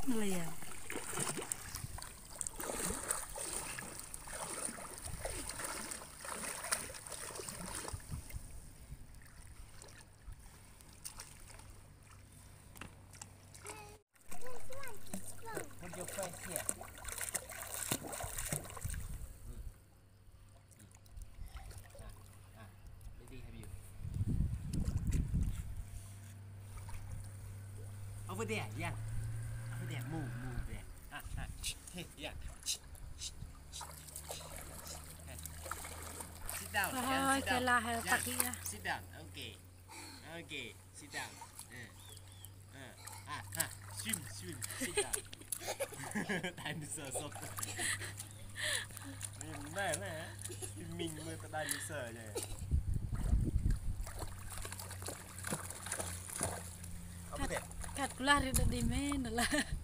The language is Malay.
Nelayan. Put your face here. Lady, have you? Over there, yeah. Over there, move there. Hey, yeah. Sit down. Thôi, Sit cái down. là hay Yeah. tắc kia. Sit down. Okay. Okay. Sit down. Swim. Sit down. Dinosaur sốc. Này nè. Mình mới có dinosaur vậy. Kat kulah rin di men lah.